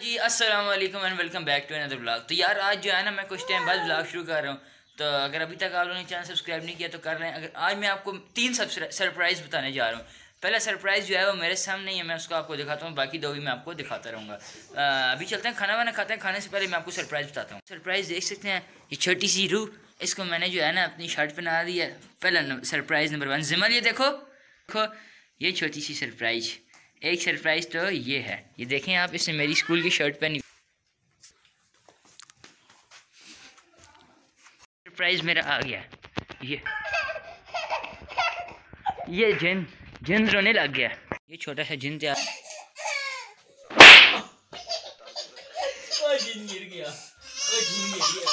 जी अस्सलाम वालेकुम and welcome back to another vlog. तो यार आज जो है ना मैं कुछ टाइम बाद व्लॉग शुरू कर रहा हूँ। तो अगर अभी तक आप लोगों ने चैनल सब्सक्राइब नहीं किया तो कर लें। अगर आज मैं आपको 3 सरप्राइज़ बताने जा रहा हूँ। पहला सरप्राइज़ जो है वो मेरे सामने ही है, मैं उसको आपको दिखाता हूँ, बाकी 2 भी मैं आपको दिखाता रहूँगा। अभी चलते हैं, खाना वाना खाते हैं। खाने से पहले मैं आपको सरप्राइज़ बताता हूँ। सरप्राइज़ देख सकते हैं, ये छोटी सी रूह, इसको मैंने जो है ना अपनी शर्ट पहना दी है। पहला सरप्राइज़ नंबर 1। जिमल ये देखो देखो, ये छोटी सी सरप्राइज़। एक सरप्राइज़ तो ये है, ये देखें आप, इसने मेरी स्कूल की शर्ट पहनी। सरप्राइज़ मेरा आ गया। ये जिन रोने लग गया। ये छोटा सा जिन तैयार। जिन गिर गया, जिन गिर गया।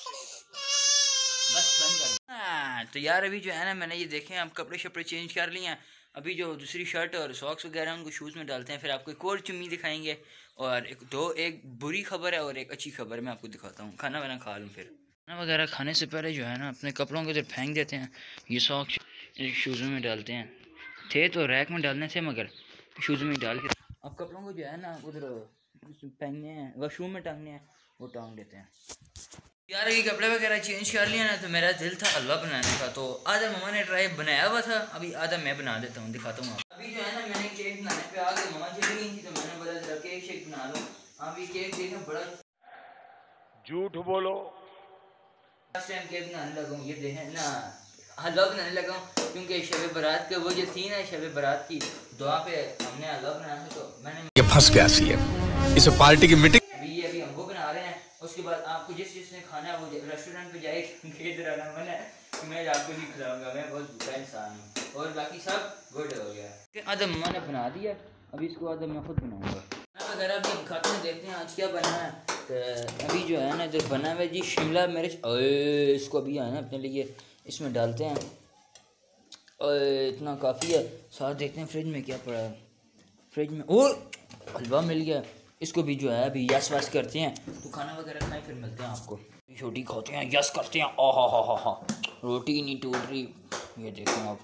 बस बंद कर। तो यार अभी जो है ना मैंने ये देखें, आप कपड़े शपड़े चेंज कर लिए हैं। अभी जो दूसरी शर्ट और सॉक्स वगैरह उनको शूज़ में डालते हैं, फिर आपको एक और चुम्मी दिखाएंगे। और एक बुरी खबर है और एक अच्छी खबर मैं आपको दिखाता हूँ। खाना वाना खा लूँ, फिर खाना वगैरह खाने से पहले जो है ना अपने कपड़ों को इधर फेंक देते हैं। ये सॉक्स शूज़ों में डालते हैं, थे तो रैक में डालने थे मगर शूज़ में डाल के अब कपड़ों को जो है ना उधर फेंकने हैं, वॉशरूम में टांगने हैं, वो टांग देते हैं। यार ये कपड़े वगैरह चेंज कर लिया ना, तो मेरा दिल था हलवा बनाने का। तो आधा मम्मा ने ट्राई बनाया हुआ था, अभी आधा मैं बना देता हूँ, दिखाता हूँ आपको। अभी जो है ना मैंने केक बनाने पे आ गई, मम्मा चली गई थी तो मैंने बोला जरा केक शेक बना लो। अभी केक देखो बड़ा झूठ बोलो। फर्स्ट टाइम केक बनाने लगा हूँ, ये देखें ना, हलवा बनाने लगा हूँ। क्योंकि शब बारात के वो जो थी ना, शब बारात की दुआ पे हमने हलवा बनाया था, तो मैंने ये फंस गया सी है इस पार्टी की मीटिंग। अभी हम वो बना रहे हैं। उसके बाद आपको जिसने खाना है वो रेस्टोरेंट पे जाए, मन है मैं आपको नहीं खिलाऊंगा, मैं बहुत भूखा इंसान हूँ। और बाकी सब गुड हो गया। आदम मम्मा ने बना दिया, अभी इसको आदम मैं खुद बनाऊंगा। अगर अभी हम खाते हैं, देखते हैं आज क्या बना है। तो अभी जो है ना इधर बना हुआ जी शिमला मिर्च, इसको अभी है ना अपने लिए इसमें डालते हैं। और इतना काफ़ी है। साथ देखते हैं फ्रिज में क्या पड़ा है। फ्रिज में और हलवा मिल गया, इसको भी जो है अभी यस वस करते हैं। तो खाना वगैरह खाएं, फिर मिलते हैं आपको। छोटी खाते हैं, यस करते हैं। हा रोटी नहीं टूट रही, ये देखें आप।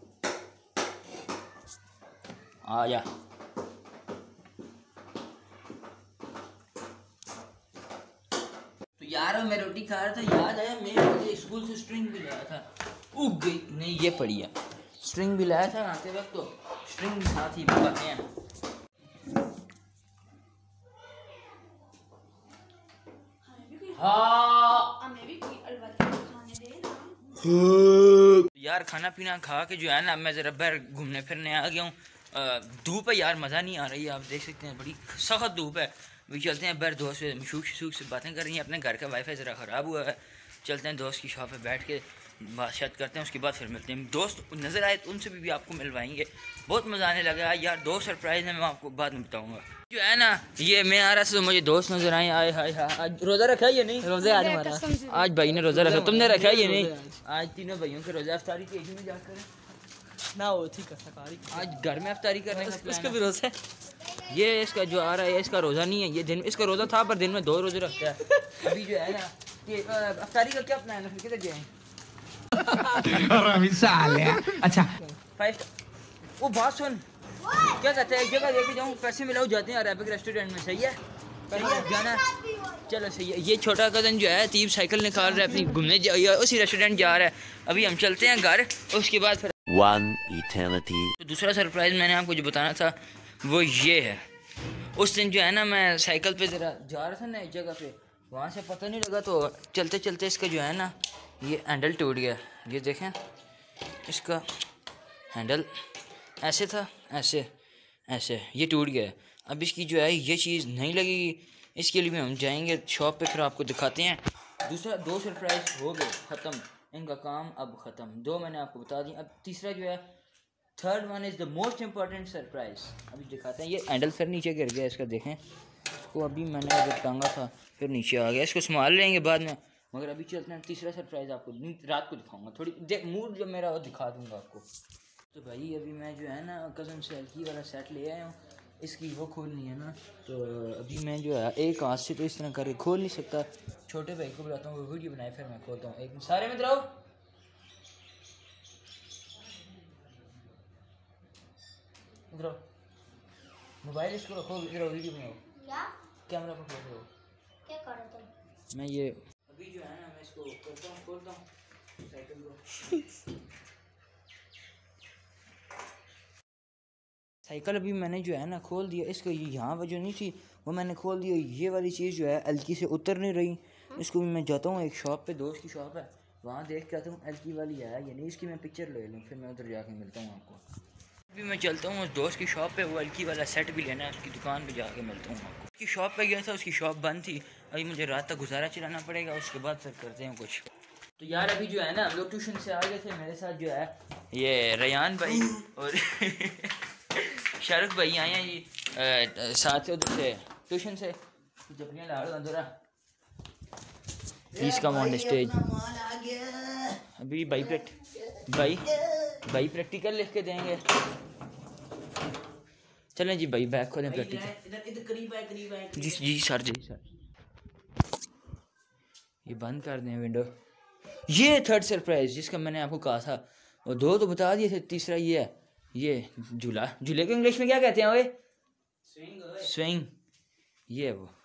आ जा। तो यार मैं रोटी खा रहा था, याद आया मैं स्कूल से स्ट्रिंग भी लाया था, उग गई नहीं, ये पड़ी है। स्ट्रिंग भी लाया था आते वक्त, तो स्ट्रिंग साथ ही खाते हैं। यार खाना पीना खा के जो है ना मैं ज़रा बाहर घूमने फिरने आ गया हूँ। धूप है यार, मज़ा नहीं आ रही है, आप देख सकते हैं बड़ी सख्त धूप है। अभी चलते हैं बाहर, दोस्त से मशूक से बातें कर रही हैं। अपने घर का वाईफाई ज़रा ख़राब हुआ है, चलते हैं दोस्त की शॉप पे बैठ के बातचीत करते हैं। उसके बाद फिर मिलते हैं। दोस्त नज़र आए तो उनसे भी आपको मिलवाएंगे। बहुत मज़ा आने लगा यार। 2 सरप्राइज़ है, मैं आपको बाद में बताऊँगा। जो है ना ये मैं आ रहा था तो मुझे दोस्त नजर आए। आए हाय हाय, आज रोज़ा रखा है ये नहीं? रोज़े आज हमारा, आज भाई ने रोज़ा रखा, तुमने रखा है ये नहीं? आज तीनों भाइयों के रोज़ा अफ्तारी की में जाकर ना वो थी कसाकारी, आज घर में अफ्तारी करने का प्लान उसका भी रोज़ा है। ये इसका जो आ रहा है इसका रोज़ा नहीं है, ये दिन इसका रोज़ा था पर दिन में 2 रोज़े रखता है। अभी जो है ना ये अफ्तारी का क्या प्लान है, फिर किधर जाएं? अच्छा 5 वो बात सुन, क्या कहते हैं, एक जगह लेके जाऊँ, पैसे मिलाओ, जाते हैं अरेबिक रेस्टोरेंट में। सही है, जाना चलो सही है। ये छोटा कज़न जो है तीब साइकिल निकाल रहा है अपनी, घूमने उसी रेस्टोरेंट जा रहा है। अभी हम चलते हैं घर, उसके बाद फिर तो दूसरा सरप्राइज़ मैंने आपको जो बताना था वो ये है। उस दिन जो है ना मैं साइकिल पे ज़रा जा रहा था ना एक जगह पे, वहाँ से पता नहीं लगा, तो चलते चलते इसका जो है ना ये हैंडल टूट गया। ये देखें, इसका हैंडल ऐसे था, ऐसे ये टूट गया। अब इसकी जो है ये चीज़ नहीं लगेगी, इसके लिए भी हम जाएंगे शॉप पे, फिर आपको दिखाते हैं। दूसरा 2 सरप्राइज़ हो गए ख़त्म, इनका काम अब ख़त्म। 2 मैंने आपको बता दी, अब तीसरा जो है, third one is the most important surprise. अभी दिखाते हैं। ये हैंडल फिर नीचे गिर गया इसका, देखें इसको, अभी मैंने अगर टांगा था फिर नीचे आ गया, इसको संभाल लेंगे बाद में। मगर अभी चलते हैं, तीसरा सरप्राइज़ आपको रात को दिखाऊंगा। थोड़ी मूड जब मेरा वो दिखा दूँगा आपको। तो भाई अभी मैं जो है ना कज़न से एलकी वाला सेट ले आया हूँ, इसकी वो खोलनी है ना, तो अभी मैं जो है एक हाथ से तो इस तरह करके खोल नहीं सकता। छोटे भाई को बुलाता हूँ, वो वीडियो बनाए, फिर मैं खोलता हूँ। एक सारे में रहो, इधर मोबाइल इसको रखो, इधर वीडियो बनाओ। कैमरा पकड़ लो। क्या कर रहे तुम? मैं ये अभी जो है ना मैं इसको करता हूँ, खोलता हूँ साइकिल को। साइकिल अभी मैंने जो है ना खोल दिया, इसको यहाँ पर जो नहीं थी वो मैंने खोल दिया। ये वाली चीज़ जो है हल्की से उतर नहीं रही। इसको भी मैं जाता हूँ एक शॉप पे, दोस्त की शॉप है, वहाँ देख के आता हूँ हल्की वाली है या नहीं, इसकी मैं पिक्चर ले लूँ, फिर मैं उधर जाके मिलता हूँ आपको। अभी मैं चलता हूँ उस दोस्त की शॉप पे, वो हल्की वाला सेट भी लेना है, उसकी दुकान पे जाके मिलता हूँ आपको। उसकी शॉप पे गया था, उसकी शॉप बंद थी, अभी मुझे रात तक गुजारा चलाना पड़ेगा, उसके बाद फिर करते हैं कुछ। तो यार अभी जो है ना हम लोग ट्यूशन से आ गए थे, मेरे साथ जो है ये रयान भाई और शाहरुख भाई आए हैं ये साथ उधर से ट्यूशन से। जबरियाँ लाड़ अंदर please come on the stage. अभी भाई प्रैक्टिकल लिख के देंगे। चलें जी भाई बैग खोलें प्रैक्टिकल। इधर करीब है जी सर ये बंद कर दें विंडो। ये थर्ड सरप्राइज जिसका मैंने आपको कहा था, वो दो तो बता दिए थे, तीसरा ये है, ये झूले को इंग्लिश में क्या कहते हैं? ओए स्विंग। ये वो